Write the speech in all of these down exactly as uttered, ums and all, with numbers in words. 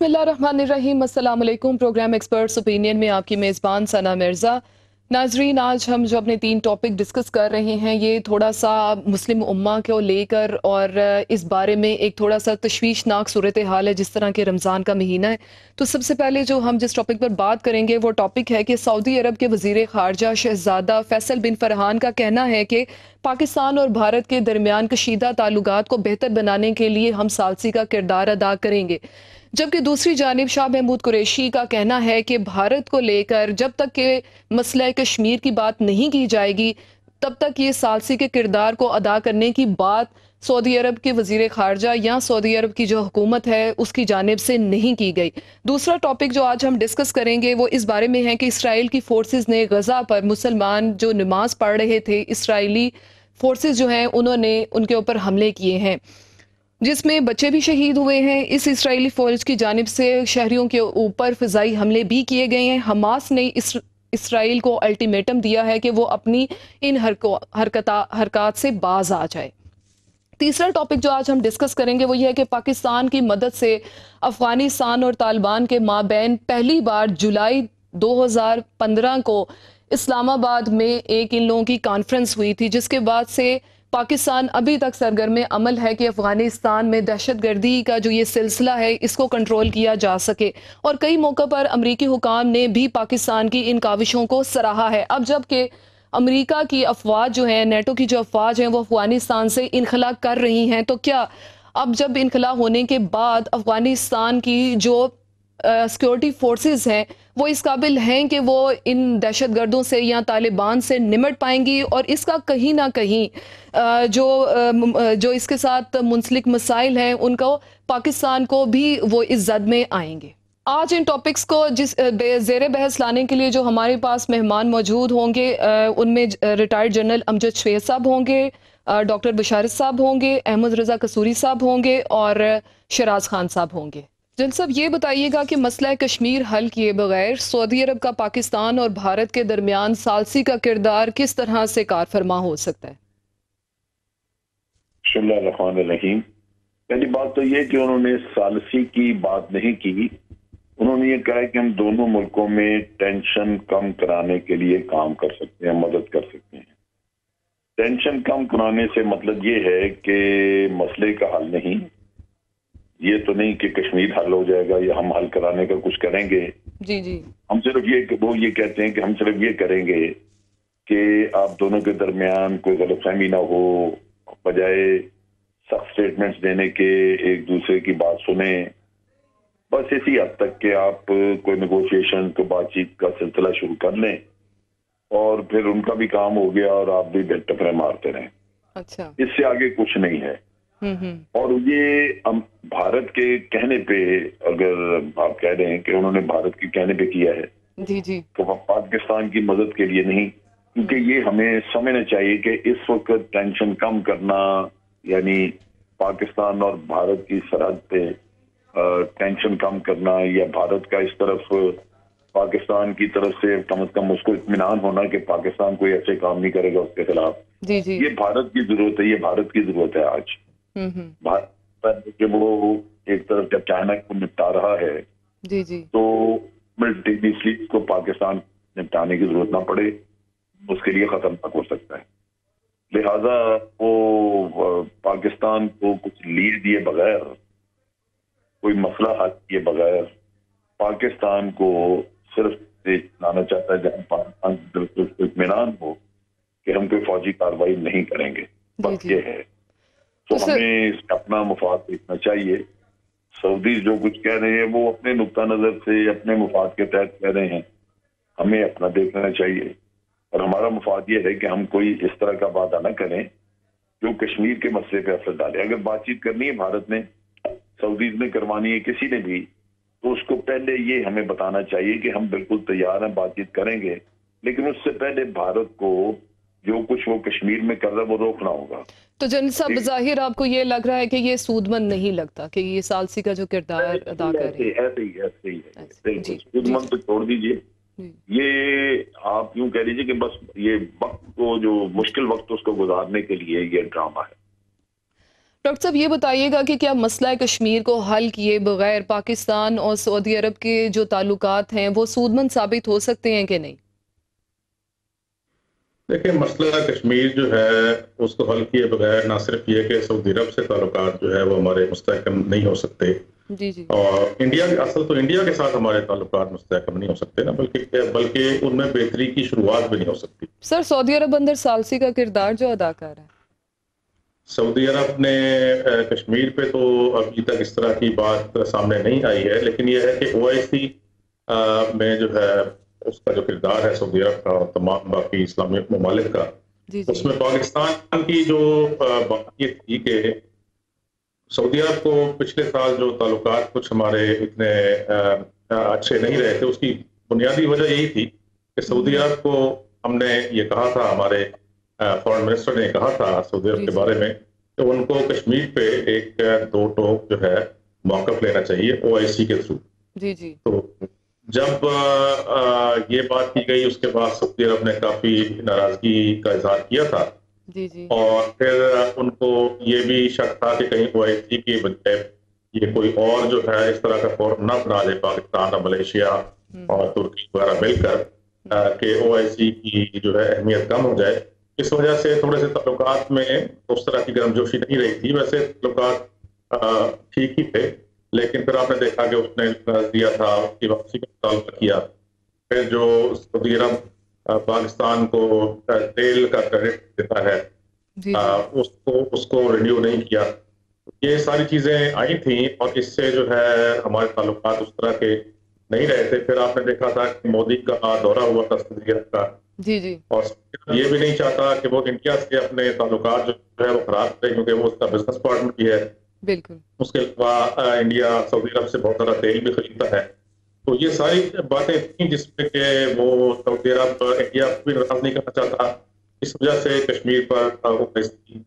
बिस्मिल्लाहिर्रहमानिर्रहीम। अस्सलाम वालेकुम। प्रोग्राम एक्सपर्ट्स ओपिनियन में आपकी मेज़बान सना मिर्ज़ा। नाजरीन, आज हम जो अपने तीन टॉपिक डिस्कस कर रहे हैं ये थोड़ा सा मुस्लिम उम्मा को लेकर और इस बारे में एक थोड़ा सा तशवीशनाक सूरत हाल है जिस तरह के रमज़ान का महीना है। तो सबसे पहले जो हम जिस टॉपिक पर बात करेंगे वो टॉपिक है कि सऊदी अरब के वज़ीर ख़ारजा शहज़ादा फैसल बिन फरहान का कहना है कि पाकिस्तान और भारत के दरमियान कशीदा ताल्लुकात को बेहतर बनाने के लिए हम सालसी का किरदार अदा करेंगे। जबकि दूसरी जानिब शाह महमूद कुरैशी का कहना है कि भारत को लेकर जब तक के मसला कश्मीर की बात नहीं की जाएगी तब तक ये सालसी के किरदार को अदा करने की बात सऊदी अरब के वज़ीर ख़ारजा या सऊदी अरब की जो हुकूमत है उसकी जानिब से नहीं की गई। दूसरा टॉपिक जो आज हम डिस्कस करेंगे वो इस बारे में है कि इसराइल की फोर्सेस ने गज़ा पर मुसलमान जो नमाज पढ़ रहे थे, इसराइली फोर्सेस जो हैं उन्होंने उनके ऊपर हमले किए हैं जिसमें बच्चे भी शहीद हुए हैं। इस इसराइली फौज की जानिब से शहरियों के ऊपर फ़िज़ाई हमले भी किए गए हैं। हमास ने इस इसराइल को अल्टीमेटम दिया है कि वो अपनी इन हरकत हरकत से बाज आ जाए। तीसरा टॉपिक जो आज हम डिस्कस करेंगे वो ये है कि पाकिस्तान की मदद से अफ़गानिस्तान और तालिबान के माबैन पहली बार जुलाई दो हज़ार पंद्रह को इस्लामाबाद में एक इन लोगों की कॉन्फ्रेंस हुई थी जिसके बाद से पाकिस्तान अभी तक सरगर्म अमल है कि अफ़गानिस्तान में दहशतगर्दी का जो ये सिलसिला है इसको कंट्रोल किया जा सके और कई मौक़ों पर अमरीकी हुकाम ने भी पाकिस्तान की इन काविशों को सराहा है। अब जबकि अमेरिका की अफवाज जो है, नेटो की जो अफवाज हैं वो अफ़गानिस्तान से इनखला कर रही हैं, तो क्या अब जब इनखला होने के बाद अफ़गानिस्तान की जो सिक्योरिटी फोर्सेस हैं वो इस काबिल हैं कि वो इन दहशतगर्दों से या तालिबान से निमट पाएंगी और इसका कहीं ना कहीं जो जो इसके साथ मुंसलिक मसाइल हैं उनको पाकिस्तान को भी वो इस जद में आएंगे। आज इन टॉपिक्स को जिस ज़ेरे बहस लाने के लिए जो हमारे पास मेहमान मौजूद होंगे उनमें रिटायर्ड जनरल अमजद शेख साहब होंगे, डॉक्टर बशारत साहब होंगे, अहमद रज़ा कसूरी साहब होंगे और शराज खान साहब होंगे। जनरल साहब, ये बताइएगा कि मसला कश्मीर हल किए बगैर सऊदी अरब का पाकिस्तान और भारत के दरमियान सालसी का किरदार किस तरह से कारफरमा हो सकता है? बिस्मिल्लाहिर्रहमानिर्रहीम। पहली बात तो ये कि उन्होंने सालसी की बात नहीं की। उन्होंने ये कहा कि हम दोनों मुल्कों में टेंशन कम कराने के लिए काम कर सकते हैं, मदद कर सकते हैं। टेंशन कम कराने से मतलब ये है कि मसले का हल नहीं, ये तो नहीं कि कश्मीर हल हो जाएगा या हम हल कराने का कुछ करेंगे। जी जी हम सिर्फ ये वो ये कहते हैं कि हम सिर्फ ये करेंगे कि आप दोनों के दरमियान कोई गलतफहमी ना हो, बजाय सख्त स्टेटमेंट्स देने के एक दूसरे की बात सुने, बस इसी हद तक कि आप कोई नेगोशिएशन को बातचीत का सिलसिला शुरू कर लें और फिर उनका भी काम हो गया और आप भी टफरे मारते रहें। अच्छा, इससे आगे कुछ नहीं है। और ये भारत के कहने पे, अगर आप कह रहे हैं कि उन्होंने भारत के कहने पे किया है जी जी तो पाकिस्तान की मदद के लिए नहीं, क्योंकि ये हमें समझना चाहिए कि इस वक्त टेंशन कम करना यानी पाकिस्तान और भारत की सरहद पे टेंशन कम करना या भारत का इस तरफ पाकिस्तान की तरफ से कम से कम उसको इत्मीनान होना कि पाकिस्तान कोई ऐसे काम नहीं करेगा उसके खिलाफ, जी जी ये भारत की जरूरत है, ये भारत की जरूरत है आज। भारत जब वो एक तरफ जब चाइना को निपटा रहा है जी जी तो मल्टीपली को पाकिस्तान निपटाने की जरूरत ना पड़े, उसके लिए खतरनाक हो सकता है। लिहाजा वो पाकिस्तान को कुछ लीड दिए बगैर, कोई मसला हल किए बगैर पाकिस्तान को सिर्फ लाना चाहता है जहां पाकिस्तान की तरफ से इत्मीनान हो कि हम कोई फौजी कार्रवाई नहीं करेंगे, बस ये है। तो हमें इसका अपना मुफाद देखना चाहिए। सऊदी जो कुछ कह रहे हैं वो अपने नुक्ता नजर से अपने मुफाद के तहत कह रहे हैं, हमें अपना देखना चाहिए और हमारा मुफाद ये है कि हम कोई इस तरह का वादा ना करें जो कश्मीर के मसले पे असर डाले। अगर बातचीत करनी है भारत ने, सऊदीज ने करवानी है किसी ने भी, तो उसको पहले ये हमें बताना चाहिए कि हम बिल्कुल तैयार हैं, बातचीत करेंगे, लेकिन उससे पहले भारत को जो कुछ वो कश्मीर में कर रहा है वो रोकना होगा। तो जनरल साहब, बज़ाहिर आपको ये लग रहा है कि ये सूदमंद नहीं लगता कि ये सालसी का जो किरदार अदा कर रही है? ऐसे ही ऐसे ही है, सूदमंद तो छोड़ दीजिए, ये आप यूं कह लीजिए कि बस ये वक्त को, जो मुश्किल वक्त उसको गुजारने के लिए ये ड्रामा है। ڈاکٹر صاحب یہ بتائیے گا کہ کیا مسئلہ کشمیر کو حل کیے بغیر پاکستان اور سعودی عرب کے جو تعلقات ہیں وہ سودمند ثابت ہو سکتے ہیں کہ نہیں؟ دیکھیں، مسئلہ کشمیر جو ہے اس کو حل کیے بغیر نہ صرف یہ کہ سعودی عرب سے تعلقات جو ہے وہ ہمارے مستحکم نہیں ہو سکتے، جی جی اور انڈیا اصل تو انڈیا کے ساتھ ہمارے تعلقات مستحکم نہیں ہو سکتے نا، بلکہ بلکہ ان میں بہتری کی شروعات بھی نہیں ہو سکتی۔ سر، سعودی عرب اندر ثالثی کا کردار جو ادا کر رہا ہے، سعودی عرب نے کشمیر پہ تو ابھی تک اس طرح کی بات سامنے نہیں آئی ہے، لیکن یہ ہے کہ او آئی سی میں جو ہے اس کا جو کردار ہے سعودی عرب کا اور تمام باقی اسلامی ممالک کا، جی جی اس میں پاکستان کی جو بات یہ تھی کہ سعودی عرب کو پچھلے سال جو تعلقات کچھ ہمارے اتنے اچھے نہیں رہے تھے، اس کی بنیادی وجہ یہی تھی کہ سعودی عرب کو ہم نے یہ کہا تھا، ہمارے فورن منسٹر نے کہا تھا سعودی عرب جی کے جی بارے میں کہ ان کو کشمیر پہ ایک دو ٹوک جو ہے موقف لینا چاہیے او آئی سی کے تھرو۔ جی جی تو جب یہ بات کی گئی اس کے بعد سعودی عرب نے کافی ناراضگی کا اظہار کیا تھا، جی جی اور پھر ان کو یہ بھی شک تھا کہ کہیں او آئی سی کی بجائے یہ کوئی اور جو ہے اس طرح کا فورم نہ بنا لے پاکستان اور ملیشیا اور ترکی وغیرہ مل کر کہ او آئی سی کی جو ہے اہمیت کم ہو جائے۔ اس وجہ سے تھوڑے سے تعلقات میں اس طرح کی گرم جوشی نہیں رہی تھی، ویسے تعلقات ٹھیک ہی تھے، لیکن پھر آپ نے دیکھا کہ اس نے دیا تھا اس کی واپسی کا مطالبہ کیا، پھر جو سعودی عرب پاکستان کو تیل کا کریڈٹ دیتا ہے جی جی اس کو اس کو رینیو نہیں کیا۔ یہ ساری چیزیں آئی تھیں اور اس سے جو ہے ہمارے تعلقات اس طرح کے نہیں رہے تھے۔ پھر آپ نے دیکھا تھا کہ مودی کا دورہ ہوا تھا سعودی عرب کا، جی جی اور یہ بھی نہیں چاہتا کہ وہ انڈیا سے اپنے تعلقات جو ہے وہ خراب کرے، کیونکہ وہ اس کا بزنس پارٹنر بھی ہے۔ بالکل اس کے علاوہ انڈیا سعودی عرب سے بہت سارا تیل بھی خریدتا ہے۔ تو یہ ساری باتیں تھیں جس میں کہ وہ سعودی عرب انڈیا کو بھی ناراض نہیں کرنا چاہتا، اس وجہ سے کشمیر پر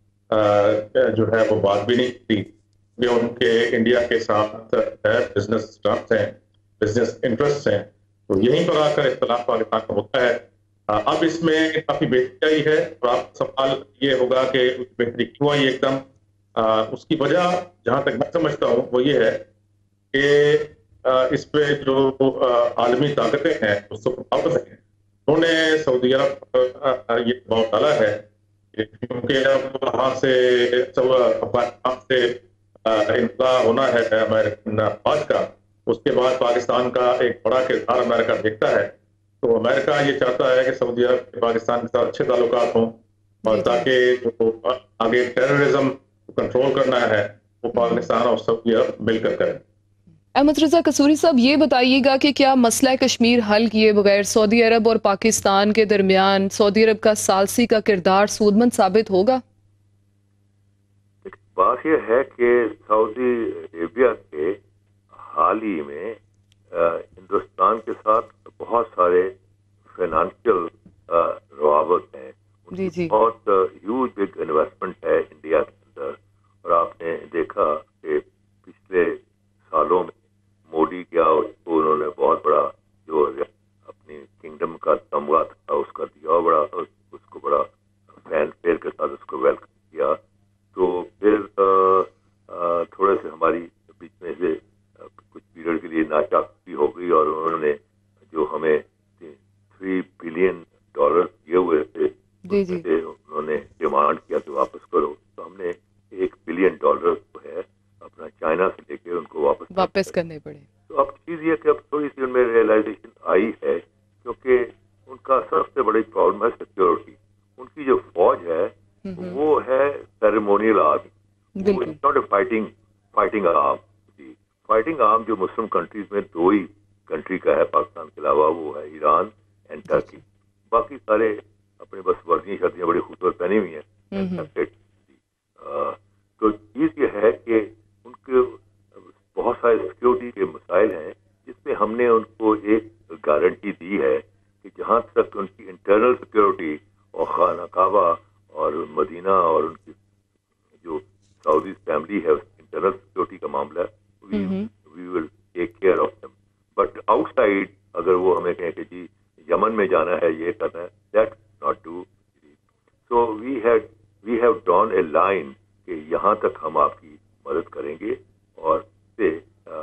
جو ہے وہ بات بھی نہیں تھی کہ ان کے انڈیا کے ساتھ بزنس ٹرمس ہیں، بزنس انٹرسٹ ہیں، تو یہیں پر آ کر اختلاف پاکستان کا ہوتا ہے۔ اب اس میں کافی بہتری آئی ہے، اور آپ کا سوال یہ ہوگا کہ بہتری کیوں آئی ایک دم؟ اس کی وجہ جہاں تک میں سمجھتا ہوں وہ یہ ہے کہ اس پہ جو عالمی طاقتیں ہیں اس سے متعاقد ہیں، انہوں نے سعودی عرب یہ دباؤ ڈالا ہے کیونکہ اب وہاں سے پاکستان سے انخلا ہونا ہے امریکن فوج کا، اس کے بعد پاکستان کا ایک بڑا کردار امریکہ دیکھتا ہے، تو امریکہ یہ چاہتا ہے کہ سعودی عرب کے پاکستان کے ساتھ اچھے تعلقات ہوں، اور جی جی تاکہ جو آگے ٹیررزم کنٹرول کرنا ہے وہ پاکستان اور سعودی عرب مل کر کریں۔ احمد رضا قصوری صاحب، یہ بتائیے گا کہ کیا مسئلہ کشمیر حل کیے بغیر سعودی عرب اور پاکستان کے درمیان سعودی عرب کا ثالثی کا کردار سودمند ثابت ہوگا؟ بات یہ ہے کہ سعودی عربیہ کے حال ہی میں ہندوستان کے ساتھ بہت سارے فائنانشیل روابط ہیں، ان جی کی جی بہت ہیوج بگ انویسٹمنٹ ہے انڈیا کے اندر، اور آپ نے دیکھا کہ پچھلے سالوں میں مودی کیا اس کو انہوں نے بہت بڑا جو اپنی کنگڈم کا تمغہ تھا اس کا دیا، بڑا اس کو بڑا فین فیئر کے ساتھ اس کو ویلکم کیا۔ تو پھر تھوڑے سے ہماری بیچ میں سے کچھ پیریڈ کے لیے ناچاکی ہو گئی، اور انہوں نے جو ہمیں تھری بلین ڈالر دیے ہوئے تھے جی اس میں جی سے انہوں نے ڈیمانڈ کیا کہ واپس کرو، تو ہم نے ایک بلین ڈالر جو ہے اپنا چائنا سے لے کے ان کو واپس واپس کرنے پڑے۔ تو اب چیز یہ کہ اب تھوڑی سی ان میں ریئلائزیشن آئی ہے، کیونکہ ان کا سب سے بڑی پرابلم ہے سیکورٹی۔ ان کی جو فوج ہے وہ ہے سیریمونیل آرمی، بالکل not a fighting fighting arm. جی، فائٹنگ آرم جو مسلم کنٹریز میں دو ہی کنٹری کا ہے پاکستان کے علاوہ، وہ ہے ایران اینڈ ٹرکی، باقی سارے اپنے بس ورزیاں شرطیاں بڑی خوبصورت پہنی ہوئی ہیں۔ تو چیز یہ ہے کہ ان کے بہت سارے سیکورٹی کے مسائل ہیں، جس میں ہم نے ان کو ایک گارنٹی دی ہے کہ جہاں تک ان کی انٹرنل سیکورٹی اور خانہ کعبہ اور مدینہ اور ان کی جو سعودی فیملی ہے اس کی انٹرنل سیکورٹی کا معاملہ ہے، we will take care of them, but outside اگر وہ ہمیں کہیں کہ جی یمن میں جانا ہے، یہ کرنا ہے، that not do. So we had we have drawn a line کہ یہاں تک ہم آپ کی مدد کریں گے اور اسے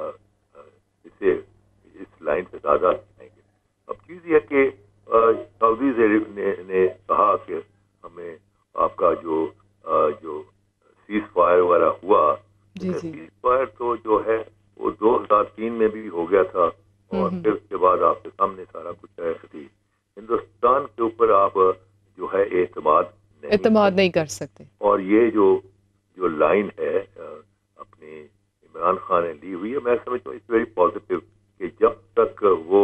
اسے اس لائن سے زیادہ جائیں گے. اب چیز یہ کہ سعودیز نے, نے کہا کہ ہمیں آپ کا جو جو سیز فائر وغیرہ ہوا, سیز فائر تو جو ہے وہ دو ہزار تین میں بھی ہو گیا تھا اور پھر اس کے بعد آپ کے سامنے سارا کچھ ہے. ہندوستان کے اوپر آپ جو ہے اعتماد نہیں اعتماد نہیں کر سکتے. اور یہ جو جو لائن ہے اپنے عمران خان نے لی ہوئی ہے, میں سمجھتا ہوں اٹس ویری پازیٹیو کہ جب تک وہ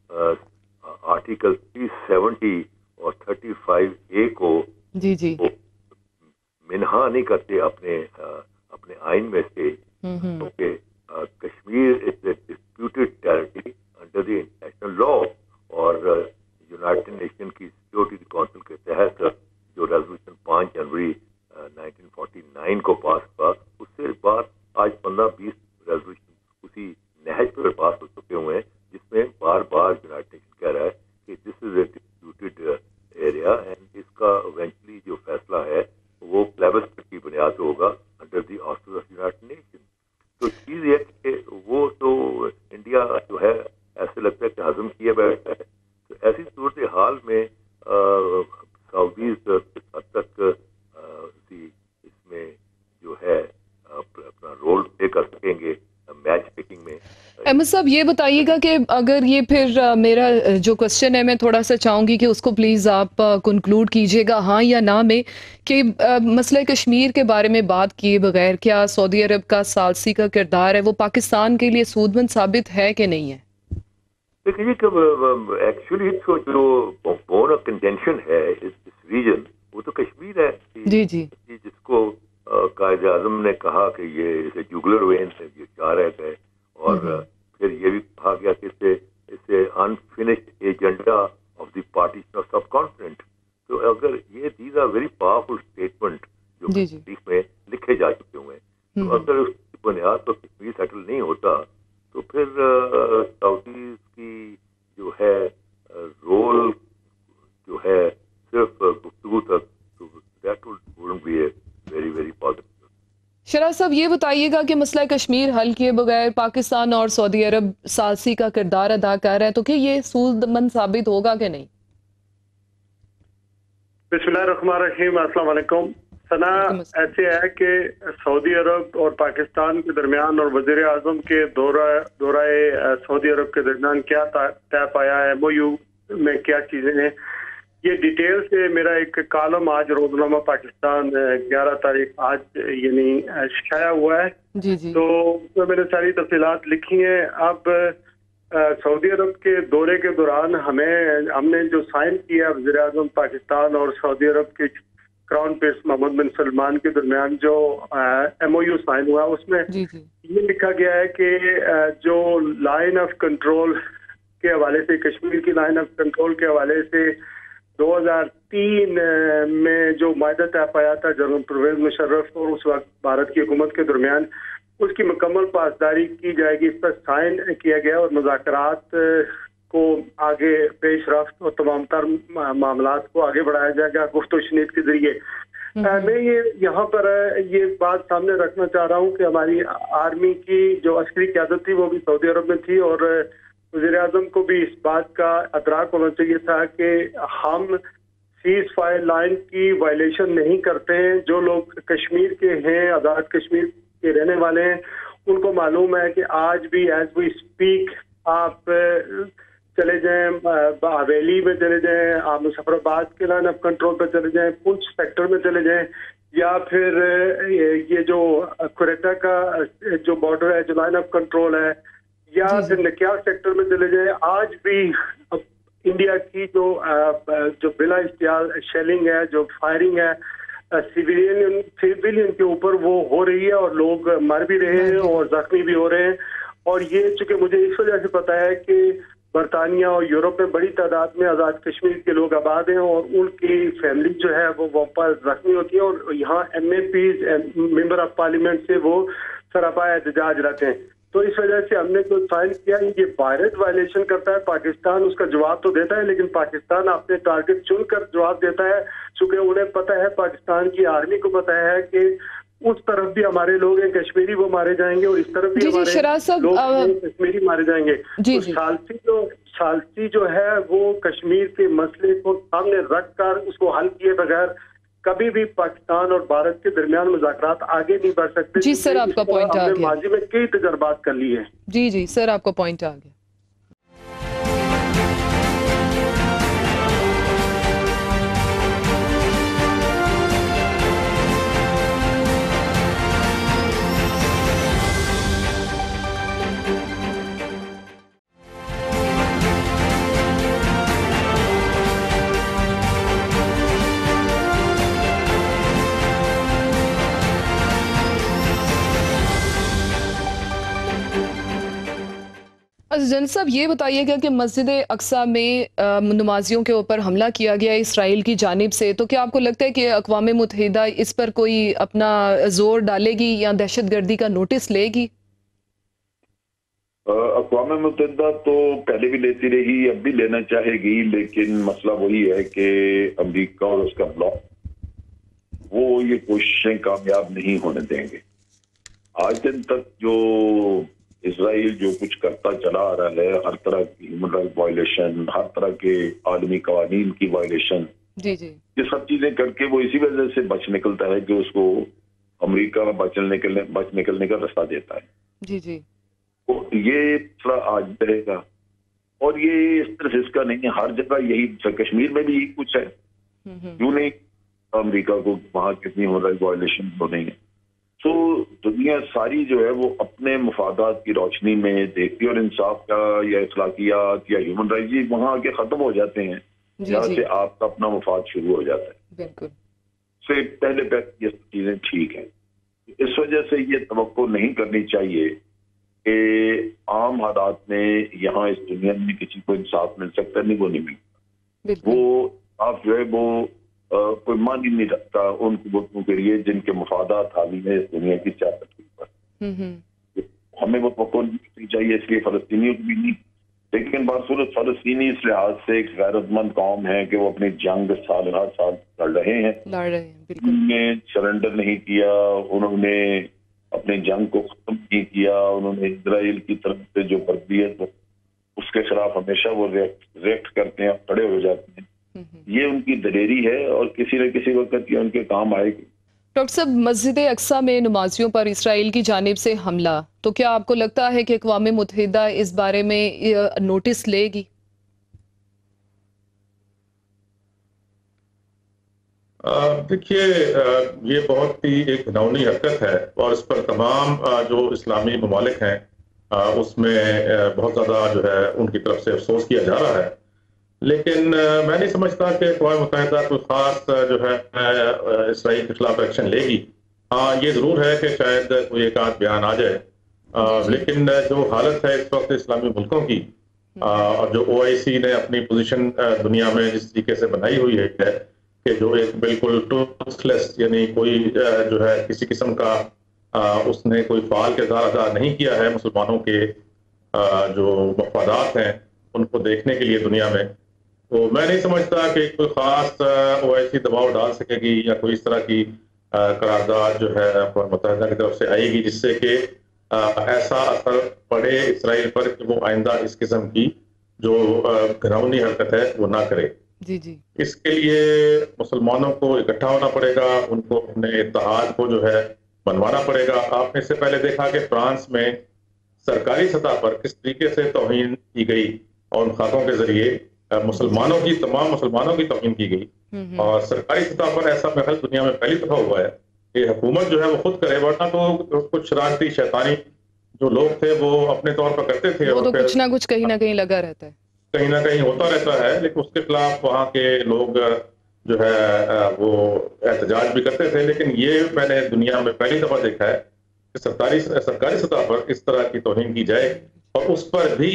آرٹیکل تھری سیونٹی اور تھرٹی فائیو اے کو جی جی منہا نہیں کرتے اپنے اپنے آئین میں سے, کیونکہ Kashmir is a disputed territory under the international law, اور یونائٹڈ نیشن کی سیکورٹی کونسل کے تحت جو ریزولوشن پانچ جنوری نائنٹین فورٹی نائن کو پاس ہوا, اس سے بعد آج پندرہ بیس ریزولوشن اسی نہج پر پاس ہو چکے ہوئے ہیں, جس میں بار بار یونائٹڈ نیشن کہہ رہا ہے کہ this is a disputed area and اس کا ایونچولی جو فیصلہ ہے وہ پلیبسسٹ کی بنیاد پہ ہوگا under the auspices of United Nation. تو چیز یہ کہ وہ تو انڈیا جو ہے ایسے لگتا ہے کہ ہضم کیا بیٹھا ہے. تو ایسی صورتحال میں سعودیز حد تک اس میں جو ہے اپنا رول پلے کر سکیں گے میچ میکنگ میں. احمد صاحب یہ بتائیے گا کہ اگر یہ پھر میرا جو کوشچن ہے میں تھوڑا سا چاہوں گی کہ اس کو پلیز آپ کنکلوڈ کیجئے گا ہاں یا نہ میں, کہ مسئلہ کشمیر کے بارے میں بات کیے بغیر کیا سعودی عرب کا ثالثی کا کردار ہے وہ پاکستان کے لیے سود مند ثابت ہے کہ نہیں ہے؟ دیکھیے کہ ایکچولی جو بون آف کنٹینشن ہے اس ریجن وہ تو کشمیر ہے. جی جی جس کو قائد اعظم نے کہا کہ یہ جوگلر وین سے یہ چاہ رہے تھے, اور پھر یہ بھی کہا گیا کہ اسے اسے unfinished agenda of the partition of subcontinent. تو اگر یہ these are very powerful statement جو تاریخ میں لکھے جا چکے ہوئے ہیں, تو اگر اس کی بنیاد پر کشمیر سیٹل نہیں ہوتا تو پھر سعودیز کی جو ہے رول جو ہے صرف گفتگو تک, تو that wouldn't be a very very positive. شرح صاحب یہ بتائیے گا کہ مسئلہ کشمیر حل کیے بغیر پاکستان اور سعودی عرب ثالثی کا کردار ادا کر رہے ہیں, تو کہ یہ سود مند ثابت ہوگا کہ نہیں؟ بسم اللہ الرحمن الرحیم. السلام علیکم. ثنا, ایسے ہے کہ سعودی عرب اور پاکستان کے درمیان اور وزیر اعظم کے دورہ دورہ سعودی عرب کے درمیان کیا طے پایا ہے, ایم او یو میں کیا چیزیں ہیں, یہ ڈیٹیل سے میرا ایک کالم آج روزنامہ پاکستان گیارہ تاریخ آج یعنی شائع ہوا ہے. جی جی تو اس میں میں نے ساری تفصیلات لکھی ہیں. اب سعودی عرب کے دورے کے دوران ہمیں ہم نے جو سائن کیا وزیر اعظم پاکستان اور سعودی عرب کے crown prince Mohammed bin Salman کے درمیان جو ایم او یو سائن ہوا, اس میں جی جی یہ لکھا گیا ہے کہ جو لائن آف کنٹرول کے حوالے سے, کشمیر کی لائن آف کنٹرول کے حوالے سے دو ہزار تین میں جو معاہدہ طے پایا تھا جنرل پرویز مشرف اور اس وقت بھارت کی حکومت کے درمیان, اس کی مکمل پاسداری کی جائے گی. اس پر سائن کیا گیا اور مذاکرات کو آگے پیش رفت اور تمام تر معاملات کو آگے بڑھایا جائے گا گفت و شنید کے ذریعے. میں یہ یہاں پر یہ بات سامنے رکھنا چاہ رہا ہوں کہ ہماری آرمی کی جو عسکری قیادت تھی وہ بھی سعودی عرب میں تھی, اور وزیر اعظم کو بھی اس بات کا ادراک ہونا چاہیے تھا کہ ہم سیز فائر لائن کی وائلیشن نہیں کرتے ہیں. جو لوگ کشمیر کے ہیں, آزاد کشمیر کے رہنے والے ہیں, ان کو معلوم ہے کہ آج بھی ایز وی اسپیک آپ چلے جائیں حویلی میں چلے جائیں, آپ مظفر آباد کے لائن آف کنٹرول پہ چلے جائیں, پنچ سیکٹر میں چلے جائیں, یا پھر یہ جو کوریٹا کا جو بارڈر ہے جو لائن آف کنٹرول ہے, یا پھر نکیال سیکٹر میں چلے جائیں, آج بھی انڈیا کی جو جو بلا اشتعال شیلنگ ہے, جو فائرنگ ہے سیویلین سیویلین کے اوپر وہ ہو رہی ہے, اور لوگ مر بھی رہے ہیں اور زخمی بھی ہو رہے ہیں. اور یہ چونکہ مجھے اس وجہ سے پتا ہے کہ برطانیہ اور یورپ میں بڑی تعداد میں آزاد کشمیر کے لوگ آباد ہیں, اور ان کی فیملی جو ہے وہ وہاں پر زخمی ہوتی ہے, اور یہاں MPs member of parliament سے وہ سراپا احتجاج رہتے ہیں. تو اس وجہ سے ہم نے جو سائن کیا یہ ڈائریکٹ وائلیشن کرتا ہے. پاکستان اس کا جواب تو دیتا ہے, لیکن پاکستان اپنے ٹارگٹ چن کر جواب دیتا ہے, چونکہ انہیں پتہ ہے, پاکستان کی آرمی کو پتہ ہے کہ اس طرف بھی ہمارے لوگ ہیں کشمیری وہ مارے جائیں گے اور اس طرف بھی جی جی ہمارے شراز صاحب لوگ آ... ہیں کشمیری مارے جائیں گے. جی تو جی ثالثی جو ثالثی جو ہے وہ کشمیر کے مسئلے کو سامنے رکھ کر اس کو حل کیے بغیر کبھی بھی پاکستان اور بھارت کے درمیان مذاکرات آگے نہیں بڑھ سکتے. جی سر آپ کا پوائنٹ آ ہم نے گیا. ماضی میں کئی تجربات کر لیے ہیں. جی جی سر آپ کا پوائنٹ آ گیا. جن صاحب یہ بتائیے گا کہ مسجد اقصیٰ میں نمازیوں کے اوپر حملہ کیا گیا اسرائیل کی جانب سے، تو کیا آپ کو لگتا ہے کہ اقوام متحدہ اس پر کوئی اپنا زور ڈالے گی یا دہشت گردی کا نوٹس لے گی؟ اقوام متحدہ تو پہلے بھی لیتی رہی، اب بھی لینا چاہے گی، لیکن مسئلہ وہی ہے کہ امریکہ اور اس کا بلاک وہ یہ کوششیں کامیاب نہیں ہونے دیں گے. آج دن تک جو اسرائیل جو کچھ کرتا چلا آ رہا ہے، ہر طرح کی ہیومن رائٹ وائلیشن، ہر طرح کے عالمی قوانین کی وائلیشن، جی جی یہ سب چیزیں کر کے وہ اسی وجہ سے بچ نکلتا ہے کہ اس کو امریکہ بچ نکلنے بچ نکلنے کا راستہ دیتا ہے. جی جی تو یہ مسئلہ آج رہے گا، اور یہ اس طرح اس کا نہیں ہے، ہر جگہ یہی، کشمیر میں بھی یہی کچھ ہے. کیوں نہیں امریکہ کو وہاں کتنی ہیومن رائٹ وائلیشن ہو رہی ہے. تو دنیا ساری جو ہے وہ اپنے مفادات کی روشنی میں دیکھتی ہے، اور انصاف کا یا اخلاقیات یا ہیومن رائٹس وہاں آ کے ختم ہو جاتے ہیں جہاں سے آپ کا اپنا مفاد شروع ہو جاتا ہے. بالکل سے پہلے پہلے یہ چیزیں ٹھیک ہیں. اس وجہ سے یہ توقع نہیں کرنی چاہیے کہ عام حالات میں یہاں اس دنیا میں کسی کو انصاف مل سکتا نہیں، وہ نہیں ملتا. وہ آپ جو ہے وہ کوئی مان ہی نہیں رکھتا ان ملکوں کے لیے جن کے مفادات حاوی ہیں اس دنیا کی چار ترقی پر. ہمیں وہ توقع نہیں کرنی چاہیے، اس لیے فلسطینیوں کی بھی نہیں. لیکن بصورت فلسطینی اس لحاظ سے ایک غیرت مند قوم ہے کہ وہ اپنی جنگ سال ہر سال لڑ رہے ہیں، انہوں نے سرنڈر نہیں کیا، انہوں نے اپنی جنگ کو ختم نہیں کیا، انہوں نے اسرائیل کی طرف سے جو بردیت اس کے خلاف ہمیشہ وہ ریئیکٹ کرتے ہیں، کھڑے ہو جاتے ہیں. یہ ان کی دلیری ہے اور کسی نہ کسی وقت یہ ان کے کام آئے گی. ڈاکٹر صاحب مسجد اقصیٰ میں نمازیوں پر اسرائیل کی جانب سے حملہ، تو کیا آپ کو لگتا ہے کہ اقوام متحدہ اس بارے میں نوٹس لے گی؟ دیکھیے یہ بہت ہی ایک گھناؤنی حرکت ہے، اور اس پر تمام جو اسلامی ممالک ہیں اس میں بہت زیادہ جو ہے ان کی طرف سے افسوس کیا جا رہا ہے. لیکن میں نہیں سمجھتا کہ اقوام متحدہ کوئی خاص جو ہے اسرائیل کے خلاف ایکشن لے گی. ہاں یہ ضرور ہے کہ شاید کوئی ایک آدھ بیان آ جائے، لیکن جو حالت ہے اس وقت اسلامی ملکوں کی، اور جو او آئی سی نے اپنی پوزیشن دنیا میں جس طریقے سے بنائی ہوئی ہے کہ جو ایک بالکل ٹروتھ لیس، یعنی کوئی جو ہے کسی قسم کا اس نے کوئی فعال کردار ادا نہیں کیا ہے مسلمانوں کے جو مفادات ہیں ان کو دیکھنے کے لیے دنیا میں. تو میں نہیں سمجھتا کہ کوئی خاص او آئی سی دباؤ ڈال سکے گی یا کوئی اس طرح کی قرارداد جو ہے اقوام متحدہ کی طرف سے آئے گی جس سے کہ ایسا اثر پڑے اسرائیل پر کہ وہ آئندہ اس قسم کی جو گھناؤنی حرکت ہے وہ نہ کرے. جی جی اس کے لیے مسلمانوں کو اکٹھا ہونا پڑے گا، ان کو اپنے اتحاد کو جو ہے بنوانا پڑے گا. آپ نے اس سے پہلے دیکھا کہ فرانس میں سرکاری سطح پر کس طریقے سے توہین کی گئی اور ان خاکوں کے ذریعے مسلمانوں کی تمام مسلمانوں کی توہین کی گئی، اور سرکاری سطح پر ایسا محل دنیا میں پہلی دفعہ ہوا ہے کہ حکومت جو ہے وہ خود کرے، ورنہ تو کچھ شرارتی شیطانی جو لوگ تھے وہ اپنے طور پر کرتے تھے، وہ تو کچھ نہ کچھ کہیں نہ کہیں لگا رہتا ہے، کہیں نہ کہیں ہوتا رہتا ہے. لیکن اس کے خلاف وہاں کے لوگ جو ہے وہ احتجاج بھی کرتے تھے. لیکن یہ میں نے دنیا میں پہلی دفعہ دیکھا ہے کہ سرکاری سرکاری سطح پر اس طرح کی توہین کی جائے، اور اس پر بھی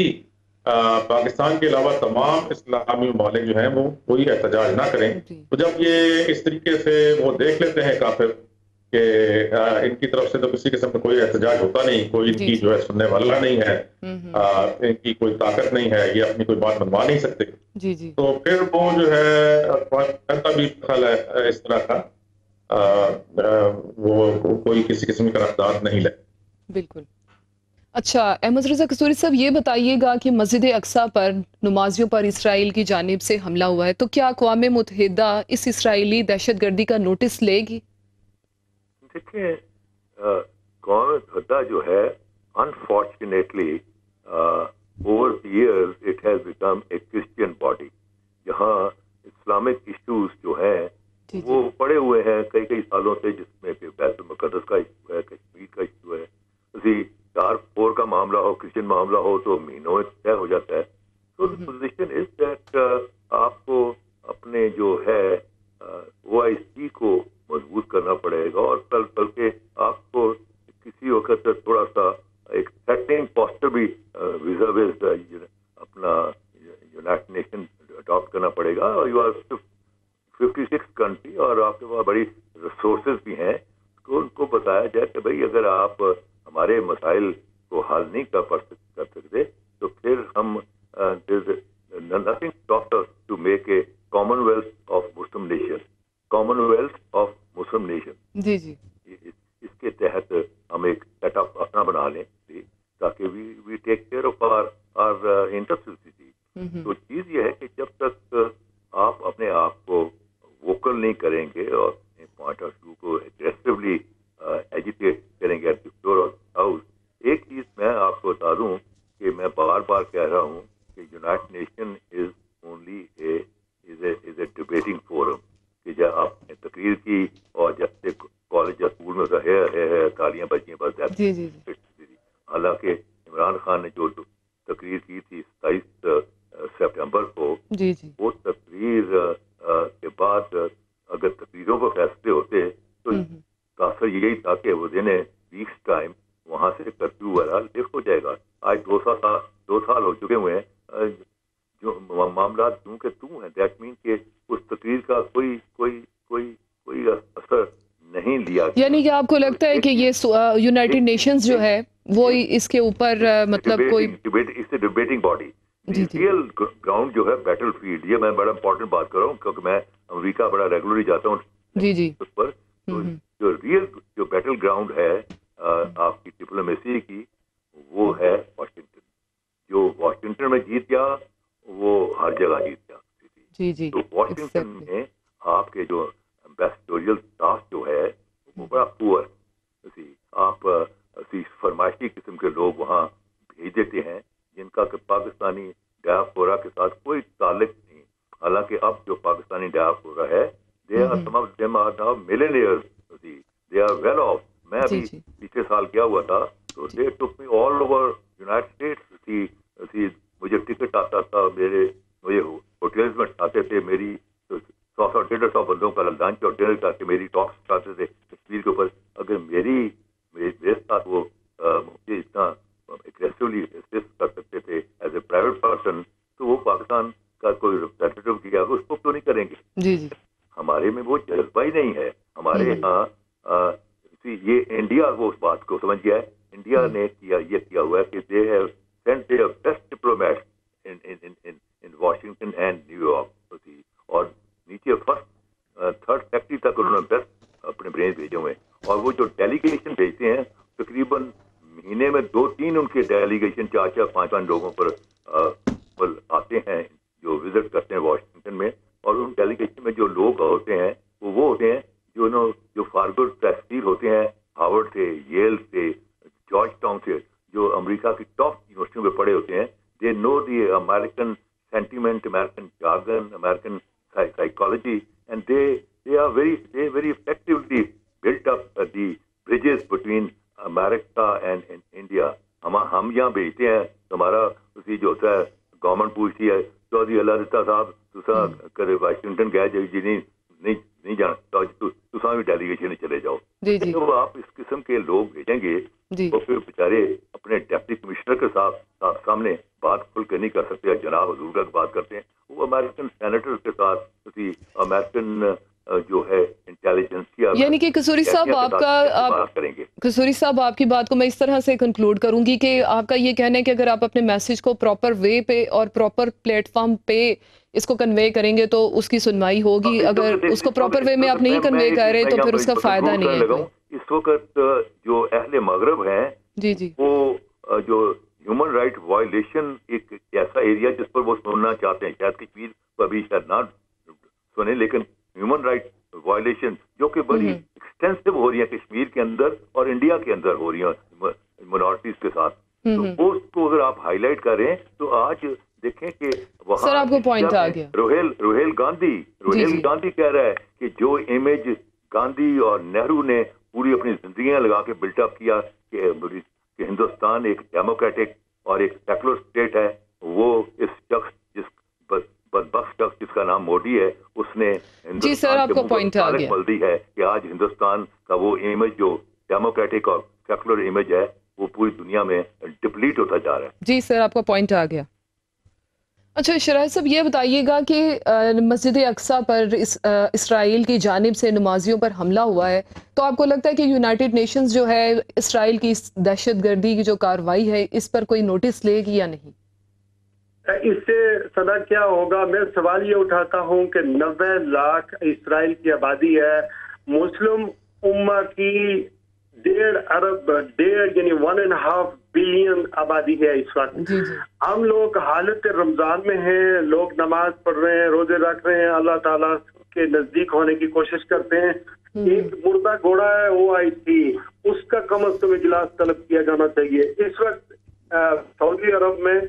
پاکستان کے علاوہ تمام اسلامی ممالک جو ہیں وہ کوئی احتجاج نہ کریں. تو جب یہ اس طریقے سے وہ دیکھ لیتے ہیں کافر کہ ان کی طرف سے تو کسی قسم کا کوئی احتجاج ہوتا نہیں، کوئی ان کی جو ہے سننے والا نہیں ہے، ان کی کوئی طاقت نہیں ہے، یہ اپنی کوئی بات منوا نہیں سکتے، تو پھر وہ جو ہے بھی خیال ہے اس طرح کا وہ کوئی کسی قسم کا اقدار نہیں لے. بالکل. اچھا احمد رضا قصوری صاحب یہ بتائیے گا کہ مسجد اقصیٰ پر نمازیوں پر اسرائیل کی جانب سے حملہ ہوا ہے تو کیا اقوام متحدہ اس اسرائیلی دہشت گردی کا نوٹس لے گی؟ دیکھیں اقوام متحدہ جو ہے unfortunately over years it has become a Christian body جہاں اسلامک ایشوز جو ہیں وہ پڑے ہوئے ہیں کئی کئی سالوں سے, جس میں کہ بیت المقدس کا ایشو ہے, کشمیر کا ایشو ہے, اسی چار فور کا معاملہ ہو, کرسچن معاملہ ہو تو مہینوں میں طے ہو جاتا ہے. تو پوزیشن از دیٹ آپ کو اپنے جو ہے او آئی سی کو مضبوط کرنا پڑے گا, اور بلکہ آپ کو کسی وقت تھوڑا سا ایک تھریٹنگ پاسٹر بھی ویزا ویز اپنا یونائٹڈ نیشن اڈاپٹ کرنا پڑے گا. You are fifty six country اور آپ کے پاس بڑی ریسورسز بھی ہیں, تو ان کو بتایا جائے کہ بھائی اگر آپ ہمارے مسائل کو حل نہیں کر کر سکتے تو پھر ہم nothing stops us to make a commonwealth of Muslim nation, commonwealth of Muslim nation. جی جی اس کے تحت ہم ایک سیٹ اپ اپنا بنا لیں تاکہ we we take care of our our interests. تو چیز یہ ہے کہ جب تک آپ اپنے آپ کو ووکل نہیں کریں گے اور اپنے پوائنٹ آف ویو کو اگریسولی ایجیٹیٹ کریں گے at the floor of house. ایک چیز میں آپ کو بتا دوں کہ میں بار بار کہہ رہا ہوں کہ United Nation is only a is a is a debating forum, کہ جب آپ نے تقریر کی اور جب سے کالج یا اسکول میں ہے ہے تالیاں بجی ہیں بس. حالانکہ عمران خان نے جو تقریر کی تھی ستائیس سپٹمبر کو, جی جی وہ تقریر کے بعد اگر تقریروں پر فیصلے ہوتے تو کافر یہی تھا کہ وہ دن ویکس ٹائم وہاں سے کرفیو وغیرہ لفٹ ہو جائے گا. آج دو سال دو سال ہو چکے ہوئے ہیں جو معاملات کیوں کہ تو ہیں, دیٹ مین کہ اس تقریر کا کوئی کوئی کوئی کوئی اثر نہیں لیا. یعنی کہ آپ کو لگتا ہے کہ یہ یونائٹڈ نیشنز جو ہے وہ اس کے اوپر مطلب کوئی ڈبیٹنگ باڈی ریئل گراؤنڈ جو ہے بیٹل فیلڈ, یہ میں بڑا امپورٹنٹ بات کر رہا ہوں کیونکہ میں امریکہ بڑا ریگولرلی جاتا ہوں جی جی اس پر. جو ریئل جو بیٹل گراؤنڈ ہے آپ کی ڈپلومیسی کی وہ ہے واشنگٹن. جو واشنگٹن میں جیت گیا وہ ہر جگہ جیت گیا. جی جی تو واشنگٹن میں آپ کے جو ایمبیسڈوریل اسٹاف جو ہے وہ بڑا پور, آپ فرمائشی قسم کے لوگ وہاں بھیج دیتے ہیں جن کا کہ پاکستانی ڈایاسپورا کے ساتھ کوئی تعلق نہیں. حالانکہ اب جو پاکستانی ڈایاسپورا ہے they are some of them are now millionaires, they are well off. میں ابھی پچھلے سال کیا ہوا تھا تو they took me all over United States. مجھے ٹکٹ آتا تھا, میرے مجھے ہوٹلز میں آتے تھے, میری سو سو ڈیڑھ سو بندوں کا لنچ اور ڈنر کر کے میری ٹاکس کرتے تھے کشمیر کے اوپر. اگر میری میرے ساتھ وہ مجھے اتنا اگریسولی اسسٹ کر سکتے تھے ایز اے پرائیویٹ پرسن, تو وہ پاکستان کا کوئی ریپریزنٹیٹو کیا اس کو کیوں نہیں کریں گے؟ جی جی ہمارے میں وہ جذبہ ہی نہیں ہے. ہمارے یہاں یہ انڈیا وہ اس بات کو سمجھ گیا ہے. انڈیا نے کیا یہ کیا ہوا ہے کہ they have sent their best diplomat in Washington and New York, اور نیچے فرسٹ تھرڈ سیکٹری تک انہوں نے بیسٹ اپنے برین بھیجے ہوئے ہیں. اور وہ جو ڈیلیگیشن بھیجتے ہیں تقریباً مہینے میں دو تین ان کے ڈیلیگیشن چار چار پانچ پانچ لوگوں پر آتے ہیں جو وزٹ کرتے ہیں واشنگٹن میں. اور ان ڈیلیگیشن میں جو لوگ ہوتے ہیں وہ وہ ہوتے ہیں جو نو جو فارغ تحصیل ہوتے ہیں ہارورڈ سے, ییل سے, جارج ٹاؤن سے, جو امریکہ کی ٹاپ یونیورسٹیوں میں پڑھے ہوتے ہیں. They know the American sentiment, American jargon, American psychology, and they they are very they very effectively built up uh, the bridges between America and, and India. ہم ہم یہاں بھیجتے ہیں تو ہمارا اسی جو ہوتا ہے گورنمنٹ پوچھتی ہے چودھری اللہ دتا صاحب دوسرا کرے واشنگٹن گئے جی نہیں نہیں نہیں جانا تو بھی ڈیلیگیشن میں چلے جاؤ. جب آپ اس قسم کے لوگ بھیجیں گے تو پھر بیچارے اپنے ڈپٹی کمشنر کے ساتھ سامنے بات کھل کے نہیں کر سکتے, جناب حضور کا بات کرتے ہیں. وہ امریکن سینیٹر کے ساتھ امریکن جو ہے انٹیلیجنس کی, یعنی کہ قصوری صاحب آپ کا آپ कसूरी साहब, आपकी बात को मैं इस तरह से कंक्लूड करूंगी कि आपका ये कहना है कि अगर आप अपने मैसेज को प्रॉपर वे पे और प्रॉपर प्लेटफॉर्म पे इसको कन्वे करेंगे तो उसकी सुनवाई होगी, अगर उसको प्रॉपर वे में आप नहीं कन्वे कर रहे तो फिर उसका फायदा नहीं है। इस वक्त जो अहले मगरब हैं जी जी वो जो ह्यूमन राइट वायलेशन एक ऐसा एरिया जिस पर वो सुनना चाहते हैं, शायद कश्मीर को अभी शायद ना सुने, लेकिन ह्यूमन राइट वायलेशन जो कि बड़ी एक्सटेंसिव हो रही है कश्मीर के अंदर और इंडिया के अंदर हो रही है माइनॉरिटीज के साथ, तो उसको अगर आप हाईलाइट करें तो आज देखें कि वहाँ सर आपको पॉइंट आ गया। रोहेल रोहेल गांधी रोहेल गांधी कह रहा है कि जो इमेज गांधी और नेहरू ने पूरी अपनी जिंदगियां लगा के बिल्टअप किया कि, कि हिंदुस्तान एक डेमोक्रेटिक और एक सेकुलर स्टेट है, वो इस शख्स जिस बदबख्त शख्स जिसका नाम मोदी है उसने जी सर आपको पॉइंट आ गया बल दी है कि आज हिंदुस्तान का वो इमेज जो डेमोक्रेटिक और सेकुलर इमेज है वो पूरी दुनिया में डिप्लीट होता जा रहा है। जी सर आपका पॉइंट आ गया। अच्छा शराय साहब ये बताइएगा कि मस्जिद अक्सा पर इस, आ, इसराइल की जानिब से नमाजियों पर हमला हुआ है, तो आपको लगता है कि यूनाइटेड नेशंस जो है इसराइल की इस दहशतगर्दी की जो कार्रवाई है इस पर कोई नोटिस लेगी या नहीं? इससे सदा क्या होगा, मैं सवाल ये उठाता हूँ कि नब्बे लाख इसराइल की आबादी है, मुस्लिम उम्मा की डेढ़ अरब डेढ़ यानी वन एंड हाफ बिलियन आबादी है इस वक्त। हम लोग हालत रमजान में हैं, लोग नमाज पढ़ रहे हैं, रोजे रख रहे हैं, अल्लाह ताला के नजदीक होने की कोशिश करते हैं। एक मुर्दा घोड़ा है वो आई थी, उसका कम अज कम इजलास तलब किया जाना चाहिए। इस वक्त सऊदी अरब में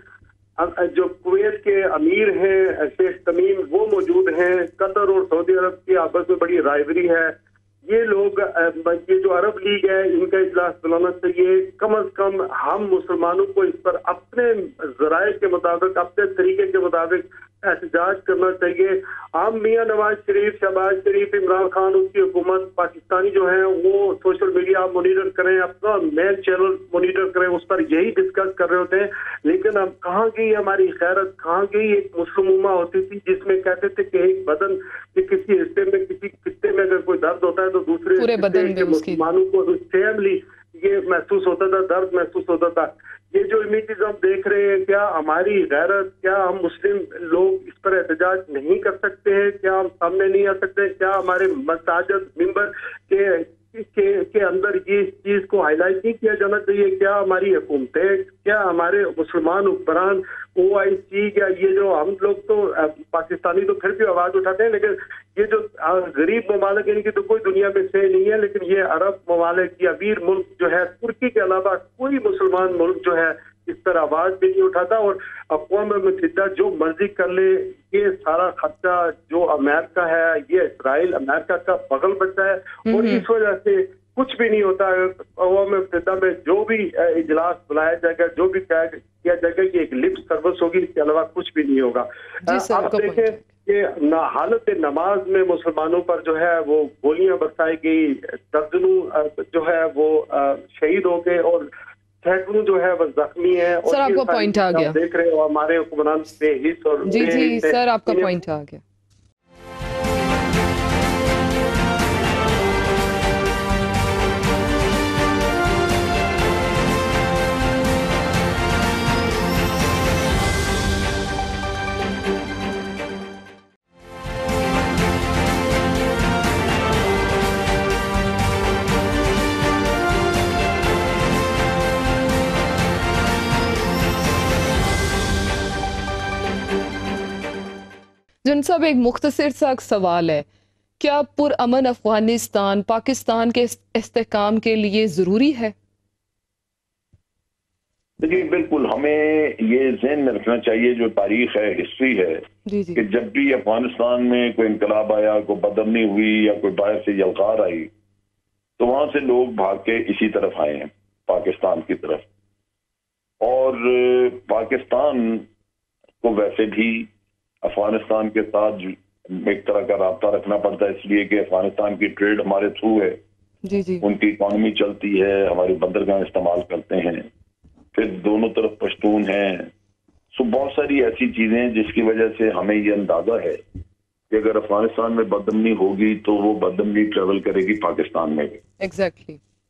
जो कुवैत के अमीर हैं शेख तमीम वो मौजूद हैं, कतर और सऊदी अरब की आपस में बड़ी राइवरी है। ये लोग ये जो अरब लीग है इनका इजलास बुलाना चाहिए। कम अज कम हम मुसलमानों को इस पर अपने जराए के मुताबिक अपने तरीके के मुताबिक एहतजाज करना चाहिए। हम मियाँ नवाज शरीफ, शहबाज शरीफ, इमरान खान, उसकी हुकूमत, पाकिस्तानी जो है वो सोशल मीडिया मॉनिटर करें, अपना मेन चैनल मॉनिटर करें, उस पर यही डिस्कस कर रहे होते हैं। लेकिन अब कहाँ गई हमारी खैरत, कहाँ गई एक मुस्लिम उम्मा होती थी जिसमें कहते थे कि एक बदन के किसी हिस्से में किसी खित्ते में अगर कोई दर्द होता है तो दूसरे पूरे बदन में मुसलमानों को सेमली ये महसूस होता था, दर्द महसूस होता था। ये जो इमेजेस हम देख रहे हैं, क्या हमारी गैरत, क्या हम मुस्लिम लोग इस पर एहतजाज नहीं कर सकते हैं? क्या हम सामने नहीं आ सकते? क्या हमारे मसाजिद मिंबर के के, के अंदर ये चीज को हाईलाइट नहीं किया जाना चाहिए? क्या हमारी हुकूमतें, क्या हमारे मुसलमान हुक्मरान, ओ आई सी, या ये जो हम लोग तो पाकिस्तानी तो फिर भी आवाज उठाते हैं, लेकिन ये जो गरीब ममालिक इनकी तो कोई दुनिया में से नहीं है, लेकिन ये अरब ममालिक या अमीर मुल्क जो है, तुर्की के अलावा कोई मुसलमान मुल्क जो है इस पर आवाज भी नहीं उठाता। और अक़वाम मुत्तहिदा जो मर्जी कर ले, ये सारा खर्चा जो अमेरिका है, ये इसराइल अमेरिका का बगल बच्चा है और इस वजह से कुछ भी नहीं होता। अक़वाम मुत्तहिदा में जो भी इजलास बुलाया जाएगा, जो भी किया जाएगा, ये एक लिप सर्विस होगी, इसके अलावा कुछ भी नहीं होगा। आप देखें कि हालत नमाज में मुसलमानों पर जो है वो गोलियां बरसाई गई, दर्जनों जो है वो शहीद हो गए और सैकड़ों जो है वो जख्मी है। और सर आपका पॉइंट आ गया, देख रहे हो हमारे हुक्मरान बेहिस और जी जी सर आपका पॉइंट आ गया। जन साहब एक मुख्तसर सा सवाल है, क्या पुरअमन अफगानिस्तान पाकिस्तान के इस्तेहकाम के लिए ज़रूरी है? देखिए बिल्कुल, हमें ये ज़हन में रखना चाहिए, जो तारीख है, हिस्ट्री है, जी जी। कि जब भी अफगानिस्तान में कोई इनकलाब आया, कोई बदअमनी हुई या कोई बाहर से यलगार आई, तो वहां से लोग भाग के इसी तरफ आए हैं, पाकिस्तान की तरफ। और पाकिस्तान को वैसे भी अफगानिस्तान के साथ एक तरह का राब्ता रखना पड़ता है, इसलिए कि अफगानिस्तान की ट्रेड हमारे थ्रू है, जी जी। उनकी इकॉनमी चलती है, हमारी बंदरगाह इस्तेमाल करते हैं, फिर दोनों तरफ पश्तून हैं। सो बहुत सारी ऐसी चीजें हैं जिसकी वजह से हमें ये अंदाजा है कि अगर अफगानिस्तान में बदअमनी होगी तो वो बदअमनी ट्रेवल करेगी पाकिस्तान में भी। एग्जैक्टली।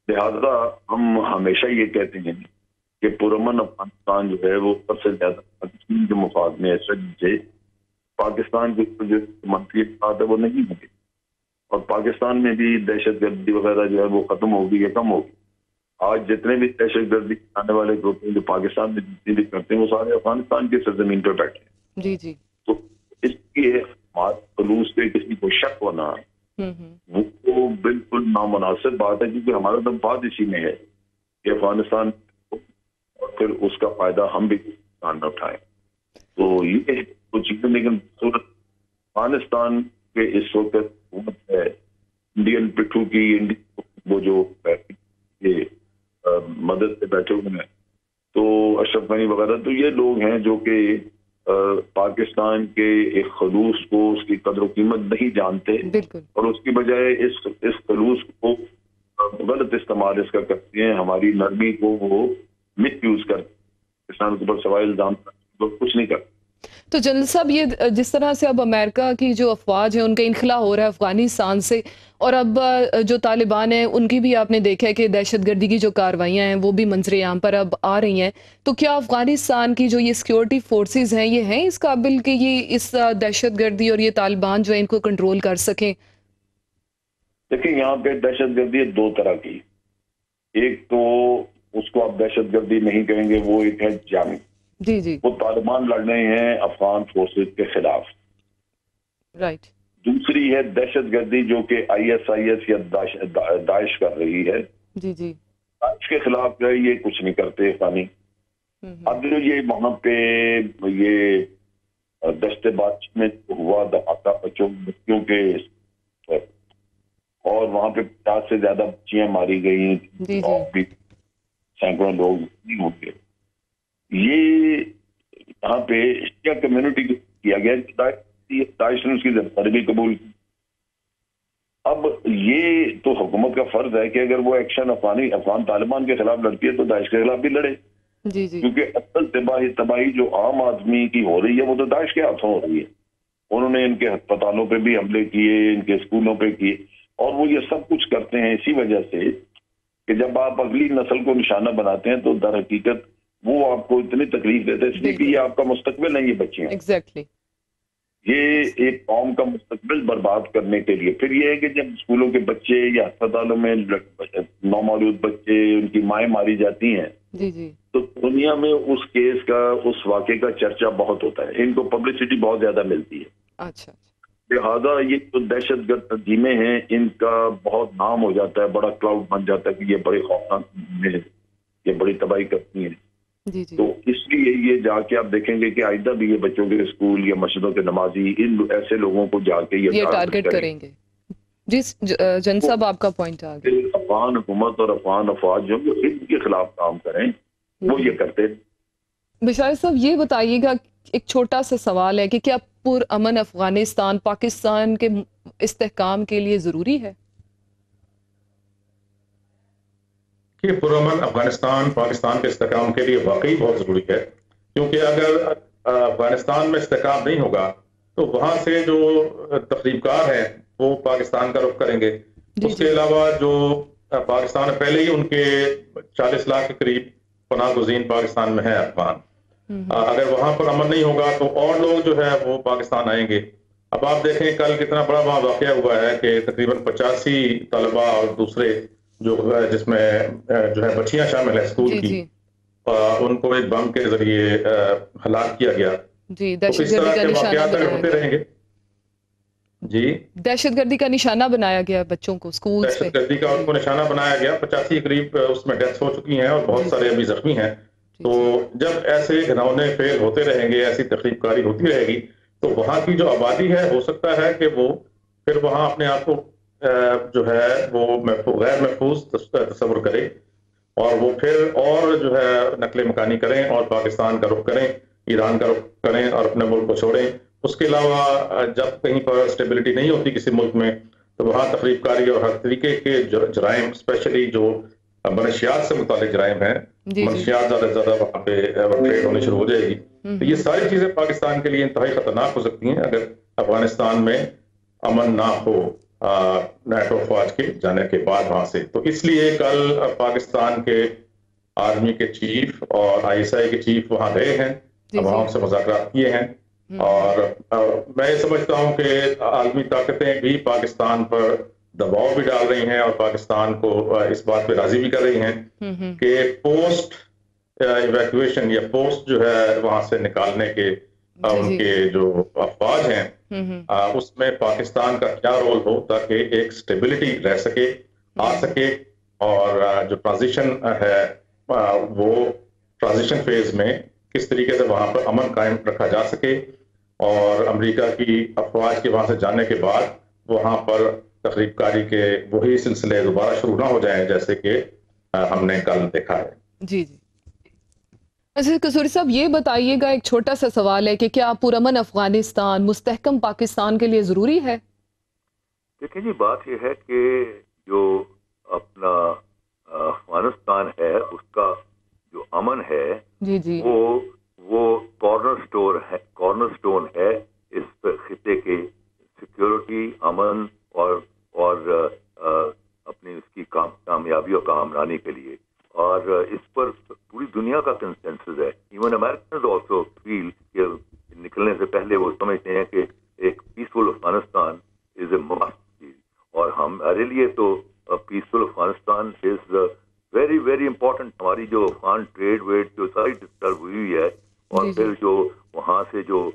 لہذا ہم ہمیشہ یہ کہتے ہیں کہ پرامن افغانستان جو ہے وہ سب سے زیادہ پاکستان کے مفاد میں ہے، سے پاکستان کے جو منفی اثرات ہے وہ نہیں ہوگی، اور پاکستان میں بھی دہشت گردی وغیرہ جو ہے وہ ختم ہوگی یا کم ہوگی. آج جتنے بھی دہشت گردی آنے والے گروپ ہیں جو پاکستان میں جتنی بھی کرتے ہیں وہ سارے افغانستان کی سرزمین پہ بیٹھے ہیں. جی جی تو اس لیے خلوص پہ کسی کو شک ہونا وہ بالکل نامناسب بات ہے، کیونکہ ہمارا تو بات اسی میں ہے کہ افغانستان اور پھر اس کا فائدہ ہم بھی نہ اٹھائیں. تو یہ کچھ چیزیں، لیکن افغانستان کے اس وقت حکومت ہے انڈین پٹھو کی، وہ جو یہ مدد سے بیٹھے ہوئے ہیں، تو اشرف غنی وغیرہ، تو یہ لوگ ہیں جو کہ پاکستان کے ایک خلوص کو، اس کی قدر و قیمت نہیں جانتے، اور اس کی بجائے اس اس خلوص کو غلط استعمال اس کا کرتے ہیں، ہماری نرمی کو وہ مس یوز کرتے ہیں، پاکستان کے اوپر سوائے الزام کچھ نہیں کرتے. تو جنرل صاحب، یہ جس طرح سے اب امریکہ کی جو افواج ہیں ان کا انخلا ہو رہا ہے افغانستان سے، اور اب جو طالبان ہیں ان کی بھی آپ نے دیکھا ہے کہ دہشت گردی کی جو کاروائیاں ہیں وہ بھی منظر عام پر اب آ رہی ہیں، تو کیا افغانستان کی جو یہ سیکیورٹی فورسز ہیں یہ ہیں اس قابل کہ یہ اس دہشت گردی اور یہ طالبان جو ہے ان کو کنٹرول کر سکیں؟ دیکھیں، یہاں پہ دہشت گردی دو طرح کی، ایک تو اس کو آپ دہشت گردی نہیں کہیں گے، وہ ایک ہے جنگ. جی جی وہ طالبان لڑ رہے ہیں افغان فورسز کے خلاف. رائٹ. دوسری ہے دہشت گردی جو کہ آئی ایس آئی ایس یا داعش کر رہی ہے. جی جی داعش کے خلاف جو ہے یہ کچھ نہیں کرتے افغانی. اب جو یہ وہاں پہ یہ دشت بادش میں ہوا دھماکہ بچوں بچیوں کے، اور وہاں پہ پچاس سے زیادہ بچیاں ماری گئی، اور بھی سینکڑوں لوگ نہیں ہوں گے. یہ یہاں پہ شیعہ کمیونٹی کو کیا گیا، داعش نے اس کی ذمہ بھی قبول کی. اب یہ تو حکومت کا فرض ہے کہ اگر وہ ایکشن افغانی افغان طالبان کے خلاف لڑتی ہے تو داعش کے خلاف بھی لڑے. جی جی کیونکہ اصل تباہی تباہی جو عام آدمی کی ہو رہی ہے وہ تو داعش کے ہاتھوں ہو رہی ہے. انہوں نے ان کے ہسپتالوں پہ بھی حملے کیے، ان کے اسکولوں پہ کیے، اور وہ یہ سب کچھ کرتے ہیں اسی وجہ سے کہ جب آپ اگلی نسل کو نشانہ بناتے ہیں تو در حقیقت وہ آپ کو اتنی تکلیف دیتے ہیں، اس لیے کہ یہ آپ کا مستقبل نہیں، یہ بچے ہیں. ایگزیکٹلی. یہ ایک قوم کا مستقبل برباد کرنے کے لیے. پھر یہ ہے کہ جب اسکولوں کے بچے یا اسپتالوں میں نومولود بچے، ان کی مائیں ماری جاتی ہیں، جی جی تو دنیا میں اس کیس کا، اس واقعے کا چرچا بہت ہوتا ہے، ان کو پبلسٹی بہت زیادہ ملتی ہے. اچھا. لہٰذا یہ جو دہشت گرد تنظیمیں ہیں ان کا بہت نام ہو جاتا ہے، بڑا کلاؤڈ بن جاتا ہے کہ یہ بڑی خوفناک، یہ بڑی تباہی کرتی ہیں. جی جی. تو اس لیے یہ جا کے آپ دیکھیں گے کہ آئندہ بھی یہ بچوں کے اسکول یا مسجدوں کے نمازی ان ایسے لوگوں کو جا کے یہ ٹارگٹ کریں گے. جی جن صاحب، آپ کا پوائنٹ آ گیا. افغان حکومت اور افغان افواج جو ان کے خلاف کام کریں وہ یہ کرتے ہیں. بشار صاحب، یہ بتائیے گا، ایک چھوٹا سا سوال ہے کہ کیا پر امن افغانستان پاکستان کے استحکام کے لیے ضروری ہے؟ کہ پرامن افغانستان پاکستان کے استحکام کے لیے واقعی بہت ضروری ہے، کیونکہ اگر افغانستان میں استحکام نہیں ہوگا تو وہاں سے جو تخریب کار ہیں وہ پاکستان کا رخ کریں گے. اس کے علاوہ جو پاکستان پہلے ہی ان کے چالیس لاکھ کے قریب پناہ گزین پاکستان میں ہے افغان، اگر وہاں پر امن نہیں ہوگا تو اور لوگ جو ہے وہ پاکستان آئیں گے. اب آپ دیکھیں کل کتنا بڑا وہاں واقعہ ہوا ہے کہ تقریباً پچاسی طلباء اور دوسرے جو جس میں جو ہے بچیاں شامل ہیں اسکول کی، ان کو ایک بم کے ذریعے ہلاک کیا گیا. جی، تو اس طرح کے واقعات ہوتے رہیں گے. جی، دہشت گردی کا نشانہ بنایا گیا بچوں کو اسکول سے، دہشت گردی کا ان کو نشانہ بنایا گیا. پچاسی قریب اس میں ڈیتھ ہو چکی ہیں اور بہت سارے ابھی زخمی ہیں. تو جب ایسے گھنونے فیل ہوتے رہیں گے، ایسی تخریب کاری ہوتی رہے گی، تو وہاں کی جو آبادی ہے ہو سکتا ہے کہ وہ پھر وہاں اپنے آپ کو جو ہے وہ غیر محفوظ تصور کرے اور وہ پھر اور جو ہے نقل مکانی کریں اور پاکستان کا رخ کریں، ایران کا رخ کریں اور اپنے ملک کو چھوڑیں. اس کے علاوہ جب کہیں پر اسٹیبلٹی نہیں ہوتی کسی ملک میں تو وہاں تخریب کاری اور ہر طریقے کے جرائم، اسپیشلی جو منشیات سے متعلق جرائم ہیں، منشیات زیادہ سے زیادہ وہاں پہ ٹریڈ ہونی شروع ہو جائے گی. تو یہ ساری چیزیں پاکستان کے لیے انتہائی خطرناک ہو سکتی ہیں اگر افغانستان میں امن نہ ہو. نیٹو فوج کے جانے کے بعد وہاں سے. تو اس لیے کل پاکستان کے آرمی کے چیف اور آئی ایس آئی کے چیف وہاں گئے ہیں, وہاں سے مذاکرات کیے ہیں, اور میں یہ سمجھتا ہوں کہ عالمی طاقتیں بھی پاکستان پر دباؤ بھی ڈال رہی ہیں اور پاکستان کو اس بات پہ راضی بھی کر رہی ہیں کہ پوسٹ ایویکویشن یا پوسٹ جو ہے وہاں سے نکالنے کے ان کے جو افواج ہیں اس میں پاکستان کا کیا رول ہو تاکہ ایک سٹیبلٹی رہ سکے, آ سکے, اور جو ٹرانزیشن ہے وہ ٹرانزیشن فیز میں کس طریقے سے وہاں پر امن قائم رکھا جا سکے, اور امریکہ کی افواج کے وہاں سے جانے کے بعد وہاں پر تخریب کاری کے وہی سلسلے دوبارہ شروع نہ ہو جائیں جیسے کہ ہم نے کل دیکھا ہے. جی جی اچھا قصوری صاحب, یہ بتائیے گا, ایک چھوٹا سا سوال ہے کہ کیا پرامن افغانستان مستحکم پاکستان کے لیے ضروری ہے؟ دیکھیں جی, بات یہ ہے کہ جو اپنا افغانستان ہے اس کا جو امن ہے جی جی وہ وہ کارنر سٹور ہے کارنر سٹون ہے اس خطے کے سیکیورٹی, امن اور اور اپنی اس کی کامیابی اور کامرانی کے لیے, اور اس پر پوری دنیا کا کنسنسس ہے. ایون امیرکنز آلسو فیل کہ نکلنے سے پہلے وہ سمجھتے ہیں کہ ایک peaceful Afghanistan is a must, اور ہمارے لیے تو peaceful Afghanistan is very very important. ہماری جو افغان ٹریڈ ویڈ جو ساری ڈسٹرب ہوئی ہوئی ہے, اور پھر جو وہاں سے جو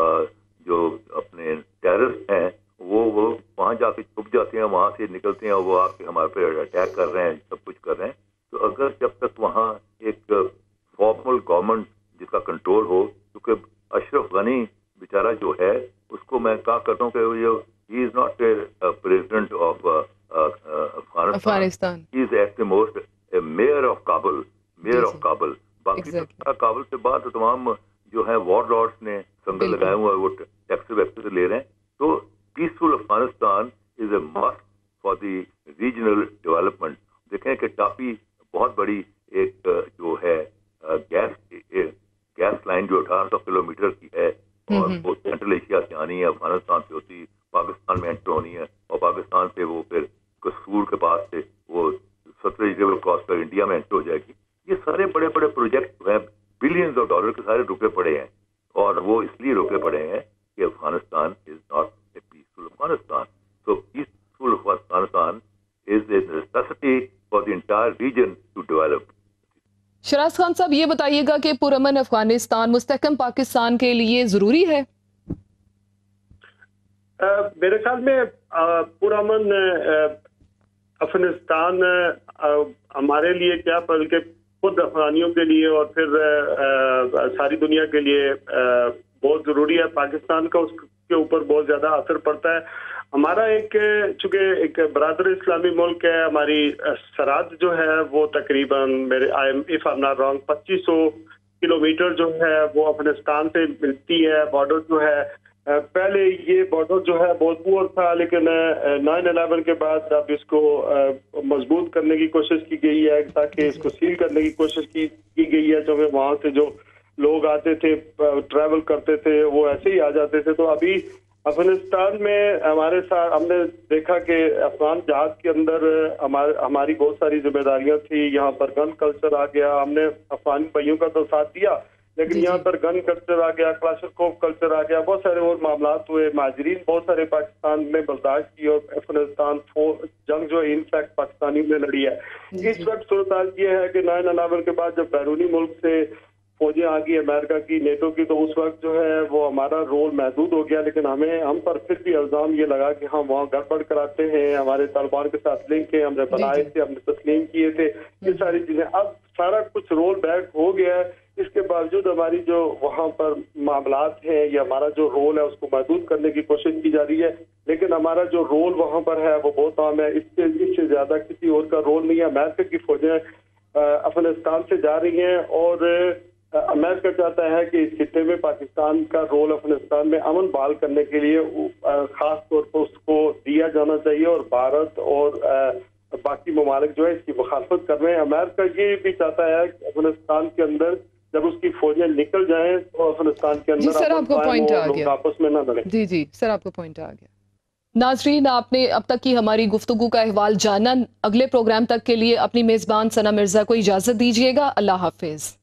جو اپنے ٹیررسٹ ہیں وہ وہ وہاں جا کے چھپ جاتے ہیں, وہاں سے نکلتے ہیں, وہ آ کے ہمارے پہ اٹیک کر رہے ہیں, سب کچھ کر رہے ہیں. تو اگر جب تک وہاں ایک فارمل گورنمنٹ جس کا کنٹرول ہو, کیونکہ اشرف غنی بیچارہ جو ہے اس کو میں کہا کرتا ہوں کہ he is not president of Afghanistan, he is at the most mayor of Kabul, mayor of Kabul. باقی کابل سے بعد تمام جو ہے وار لارڈس نے سنگل لگائے ہوئے وہ ٹیکس ویکس لے رہے ہیں. تو peaceful Afghanistan is a must for the regional development. دیکھیں کہ ٹاپی بہت بڑی ایک جو ہے گیس گیس لائن جو اٹھارہ سو کلو میٹر کی ہے, اور وہ سینٹرل ایشیا سے آنی ہے, افغانستان سے ہوتی پاکستان میں انٹر ہونی ہے, اور پاکستان سے وہ پھر کسور کے پاس سے وہ ستلج ریور کراس کر انڈیا میں انٹر ہو جائے گی. یہ سارے بڑے بڑے پروجیکٹ جو ہیں بلینز آف ڈالر کے سارے رکے پڑے ہیں, اور وہ اس لیے رکے پڑے ہیں کہ Afghanistan is not a peaceful Afghanistan. So peaceful Afghanistan is a necessity for the entire region to develop. Shiraz Khan صاحب, یہ بتائیے گا کہ پرامن افغانستان مستحکم پاکستان کے لیے ضروری ہے؟ میرے خیال میں پرامن افغانستان ہمارے لیے کیا بلکہ خود افغانیوں کے لیے اور پھر ساری دنیا کے لیے بہت ضروری ہے. پاکستان کا اس کے اوپر بہت زیادہ اثر پڑتا ہے. ہمارا ایک چونکہ ایک برادر اسلامی ملک ہے, ہماری سرحد جو ہے وہ تقریباً میرے if I am not wrong پچیس سو کلو میٹر جو ہے وہ افغانستان سے ملتی ہے. بارڈر جو ہے پہلے یہ بارڈر جو ہے بہت پور تھا, لیکن نائن الیون کے بعد اب اس کو مضبوط کرنے کی کوشش کی گئی ہے تاکہ اس کو سیل کرنے کی کوشش کی کی گئی ہے. جو وہاں سے جو لوگ آتے تھے ٹریول کرتے تھے وہ ایسے ہی آ جاتے تھے. تو ابھی افغانستان میں ہمارے ساتھ ہم نے دیکھا کہ افغان جہاد کے اندر ہماری بہت ساری ذمہ داریاں تھیں. یہاں پر گن کلچر آ گیا, ہم نے افغان بھائیوں کا تو ساتھ دیا, لیکن یہاں پر گن کلچر آ گیا, کلاشنکوف کلچر آ گیا, بہت سارے اور معاملات ہوئے. مہاجرین بہت سارے پاکستان میں برداشت کی, اور افغانستان جنگ جو ہے انفیکٹ پاکستانیوں نے لڑی ہے. اس وقت صورتحال یہ ہے کہ نائن الیون کے بعد جب بیرونی ملک سے فوجیں آ گئی امریکہ کی, نیٹو کی, تو اس وقت جو ہے وہ ہمارا رول محدود ہو گیا. لیکن ہمیں ہم پر پھر بھی الزام یہ لگا کہ ہم وہاں گڑبڑ کراتے ہیں, ہمارے طالبان کے ساتھ لنک ہے, ہم نے بنائے تھے, ہم نے تسلیم کیے تھے, یہ ساری چیزیں. اب سارا کچھ رول بیک ہو گیا ہے. اس کے باوجود ہماری جو وہاں پر معاملات ہیں یا ہمارا جو رول ہے اس کو محدود کرنے کی کوشش کی جا رہی ہے. لیکن ہمارا جو رول وہاں پر ہے وہ بہت عام ہے. اس سے اس سے زیادہ کسی اور کا رول نہیں ہے. امریکہ کی فوجیں افغانستان سے جا رہی ہیں, اور امریکہ چاہتا ہے کہ اس خطے میں پاکستان کا رول افغانستان میں امن بحال کرنے کے لیے خاص طور پر اس کو دیا جانا چاہیے, اور بھارت اور باقی ممالک جو ہے اس کی مخالفت کر رہے ہیں. امریکہ یہ بھی چاہتا ہے کہ افغانستان کے اندر جب اس کی فوجیں نکل جائیں تو افغانستان کے اندر جی سر آپ کو پوائنٹ آ گیا, آپس میں نہ لڑیں. جی جی سر آپ کو پوائنٹ آ گیا. नाजरीन, आपने अब तक की हमारी गुफ्तगू का अहवाल जाना। अगले प्रोग्राम तक के लिए अपनी मेज़बान सना मिर्ज़ा को इजाज़त दीजिएगा। अल्लाह हाफिज़।